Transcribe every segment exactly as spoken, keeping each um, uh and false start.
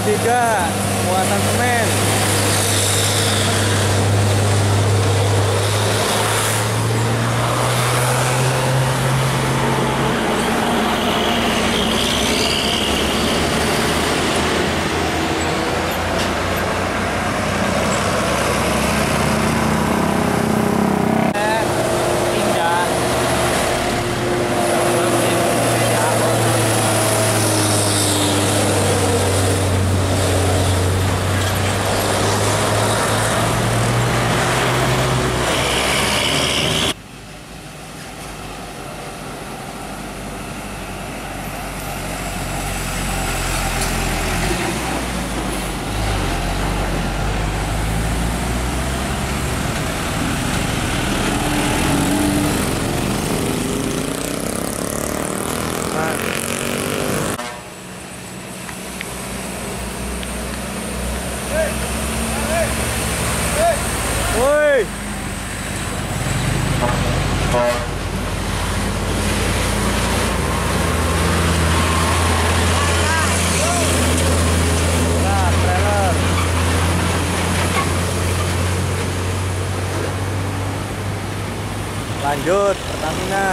tiga muatan semen. Woi. Nah, trailer. Lanjut Pertamina.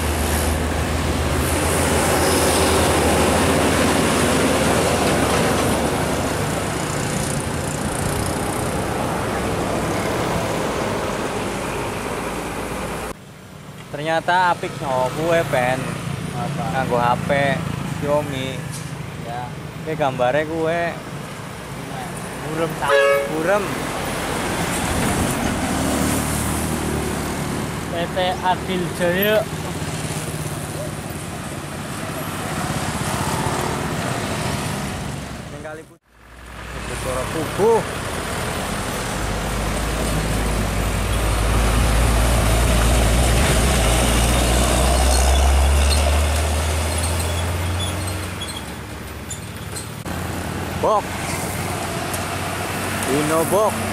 Ternyata apik no gue pen nganggo H P Xiaomi ya. Ini gambarnya gue burem burem P T Adil Jaya. tinggal ikut suara tubuh. Box Dino box